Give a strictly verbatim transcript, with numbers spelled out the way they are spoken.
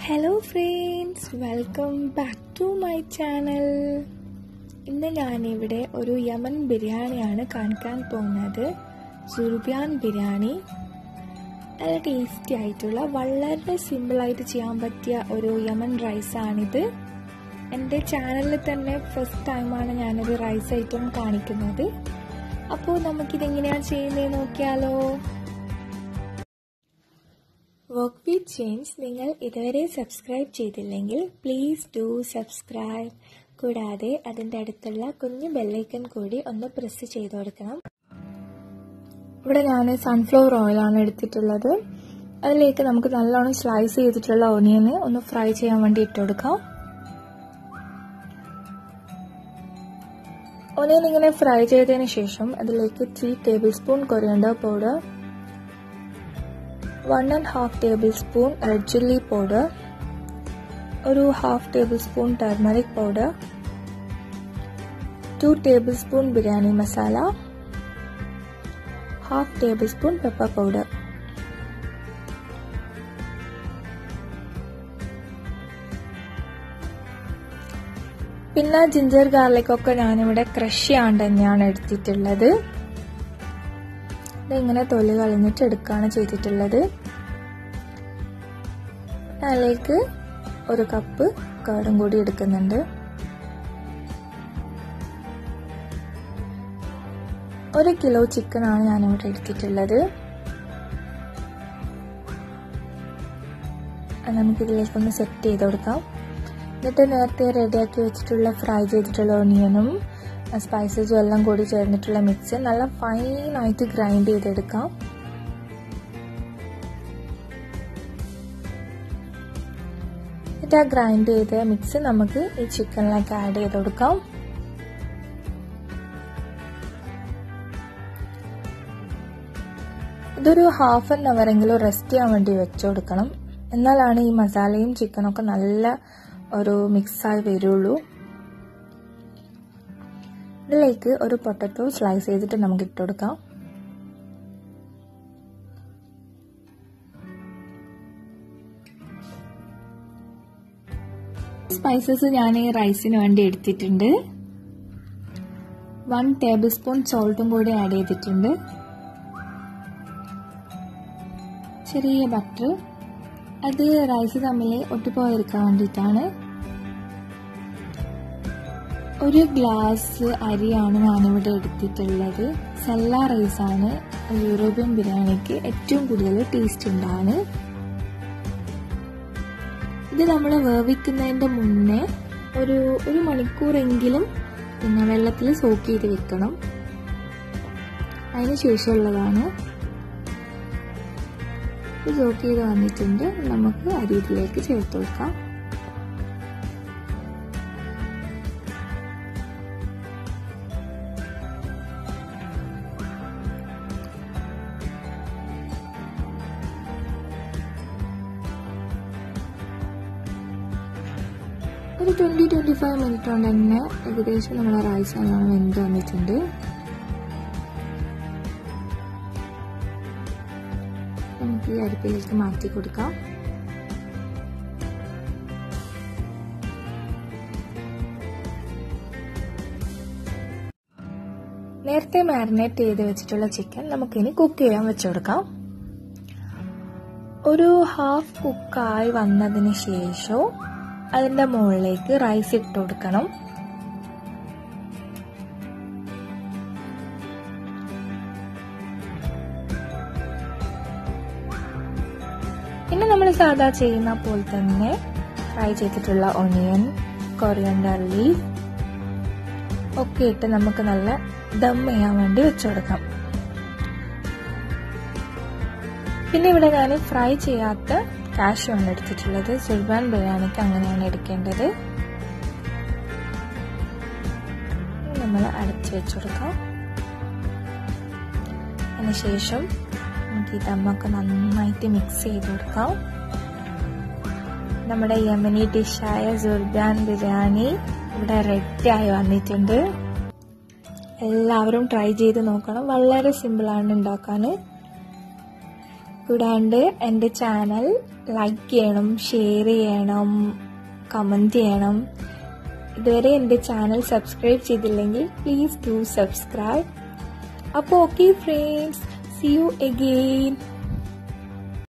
Hello friends, welcome back to my channel. ഇന്ന് ഞാൻ ഇവിടെ ഒരു യമൻ ബിരിയാണിയാണ് കാണിക്കാൻ പോകുന്നത്. സുർബിയാൻ ബിരിയാണി. നല്ല ടേസ്റ്റി ആയിട്ടുള്ള വളരെ സിമ്പിൾ ആയിട്ട് ചെയ്യാൻ പറ്റിയ ഒരു യമൻ റൈസ് ആണിത്. എൻ്റെ ചാനലിൽ തന്നെ ഫസ്റ്റ് ടൈമാണ് ഞാനൊരു റൈസ് ഐറ്റം കാണിക്കുന്നത്. അപ്പോൾ നമുക്കിത് എങ്ങനെയാണ് ചെയ്യുന്നത് നോക്കിയാലോ. Work with Shenz നിങ്ങൾ ഇതുവരെ സബ്സ്ക്രൈബ് ചെയ്തില്ലെങ്കിൽ പ്ലീസ് ഡു സബ്സ്ക്രൈബ്. കൂടാതെ അതിൻ്റെ അടുത്തുള്ള കുഞ്ഞു ബെല്ലൈക്കൺ കൂടി ഒന്ന് പ്രസ് ചെയ്ത് കൊടുക്കണം. ഇവിടെ ഞാൻ സൺഫ്ലവർ ഓയിലാണ് എടുത്തിട്ടുള്ളത്. അതിലേക്ക് നമുക്ക് നല്ലോണം സ്ലൈസ് ചെയ്തിട്ടുള്ള ഓണിയന് ഒന്ന് ഫ്രൈ ചെയ്യാൻ വേണ്ടി ഇട്ട് കൊടുക്കാം. ഓണിയൻ ഇങ്ങനെ ഫ്രൈ ചെയ്തതിന് ശേഷം അതിലേക്ക് three tablespoon coriander powder, one and half tablespoon red chilli powder, ഒരു half tablespoon turmeric powder, two tablespoon biriyani masala, half tablespoon pepper powder. പിന്നെ ജിഞ്ചർ ഗാർലിക് ഒക്കെ ഞാനിവിടെ ക്രഷ് ചെയ്യാണ്ട് തന്നെയാണ് എടുത്തിട്ടുള്ളത്. ഇങ്ങനെ തൊലി കളഞ്ഞിട്ട് എടുക്കുകയാണ് ചെയ്തിട്ടുള്ളത്. അതിലേക്ക് ഒരു കപ്പ് കർഡും കൂടി എടുക്കുന്നുണ്ട്. ഒരു കിലോ ചിക്കൻ ആണ് ഞാനിവിടെ എടുത്തിട്ടുള്ളത്. അത് നമുക്കിതിലേക്കൊന്ന് സെറ്റ് ചെയ്ത് കൊടുക്കാം. എന്നിട്ട് നേരത്തെ റെഡിയാക്കി വെച്ചിട്ടുള്ള ഫ്രൈ ചെയ്തിട്ടുള്ള ഓണിയനും സ്പൈസസും എല്ലാം കൂടി ചേർന്നിട്ടുള്ള മിക്സ് നല്ല ഫൈനായിട്ട് ഗ്രൈൻഡ് ചെയ്തെടുക്കാം. എന്നിട്ട് ആ ഗ്രൈൻഡ് ചെയ്ത മിക്സ് നമുക്ക് ഈ ചിക്കനിലേക്ക് ആഡ് ചെയ്ത് കൊടുക്കാം. ഇതൊരു ഹാഫ് ആൻ അവർ എങ്കിലും റെസ്റ്റ് ചെയ്യാൻ വേണ്ടി വെച്ചു കൊടുക്കണം. എന്നാലാണ് ഈ മസാലയും ചിക്കനൊക്കെ നല്ല ഒരു മിക്സായി വരുള്ളൂ. ഇതിലേക്ക് ഒരു പൊട്ടറ്റോ സ്ലൈസ് ചെയ്തിട്ട് നമുക്ക് ഇട്ട് കൊടുക്കാം. സ്പൈസസ് ഞാൻ ഈ റൈസിന് വേണ്ടി എടുത്തിട്ടുണ്ട്. വൺ ടേബിൾ സ്പൂൺ സോൾട്ടും കൂടി ആഡ് ചെയ്തിട്ടുണ്ട്. ചെറിയ ബട്ടർ, അത് റൈസ് തമ്മിൽ ഒട്ടിപ്പോയിരിക്കാൻ വേണ്ടിയിട്ടാണ്. ഒരു ഗ്ലാസ് അരിയാണ് ഞാനിവിടെ എടുത്തിട്ടുള്ളത്. സെല്ല റൈസാണ് യൂറോപ്യൻ ബിരിയാണിക്ക് ഏറ്റവും കൂടുതൽ ടേസ്റ്റ് ഉണ്ടാണ്. ഇത് നമ്മൾ വേവിക്കുന്നതിൻ്റെ മുന്നേ ഒരു ഒരു മണിക്കൂറെങ്കിലും പിന്നെ വെള്ളത്തിൽ സോക്ക് ചെയ്ത് വെക്കണം. അതിന് ശേഷമുള്ളതാണ്. ഇത് സോക്ക് ചെയ്ത് വന്നിട്ടുണ്ട്. നമുക്ക് അരി ഇതിലേക്ക് ചേർത്ത് കൊടുക്കാം. ഒരു ട്വന്റി ട്വന്റി ഫൈവ് മിനിറ്റ് കൊണ്ട് തന്നെ ഏകദേശം നമ്മളെ റൈസ് നല്ലോണം വെന്ത് വന്നിട്ടുണ്ട്. നമുക്ക് ഈ അരിപ്പയിലേക്ക് മാറ്റി കൊടുക്കാം. നേരത്തെ മാരിനേറ്റ് ചെയ്ത് വെച്ചിട്ടുള്ള ചിക്കൻ നമുക്കിനി കുക്ക് ചെയ്യാൻ വെച്ചു കൊടുക്കാം. ഒരു ഹാഫ് കുക്കായി വന്നതിന് ശേഷം അതിന്റെ മുകളിലേക്ക് റൈസ് ഇട്ട് കൊടുക്കണം. പിന്നെ നമ്മൾ സാധാ ചെയ്യുന്ന പോലെ തന്നെ ഫ്രൈ ചെയ്തിട്ടുള്ള ഓണിയൻ, കൊറിയണ്ടർ ലീഫ് ഒക്കെ ഇട്ട് നമുക്ക് നല്ല ദം ചെയ്യാൻ വേണ്ടി വെച്ചു കൊടുക്കാം. പിന്നെ ഇവിടെ ഞാൻ ഫ്രൈ ചെയ്യാത്ത കാഷ്യൂ ആണ് എടുത്തിട്ടുള്ളത്. സുർബാൻ ബിരിയാണിക്ക് അങ്ങനെയാണ് എടുക്കേണ്ടത്. നമ്മൾ അടച്ചു വെച്ചു കൊടുക്കാം. അതിനുശേഷം നമുക്ക് ഈ ദമ്മൊക്കെ നന്നായിട്ട് മിക്സ് ചെയ്ത് കൊടുക്കാം. നമ്മുടെ യമനി ഡിഷായ സുർബാൻ ബിരിയാണി ഇവിടെ റെഡി ആയി വന്നിട്ടുണ്ട്. എല്ലാവരും ട്രൈ ചെയ്ത് നോക്കണം. വളരെ സിമ്പിളാണ് ഉണ്ടാക്കാൻ. കൂടാണ്ട് എൻ്റെ ചാനൽ ലൈക്ക് ചെയ്യണം, ഷെയർ ചെയ്യണം, കമൻറ്റ് ചെയ്യണം. ഇതുവരെ എൻ്റെ ചാനൽ സബ്സ്ക്രൈബ് ചെയ്തില്ലെങ്കിൽ പ്ലീസ് ഡു സബ്സ്ക്രൈബ്. അപ്പോൾ okay friends, see you again.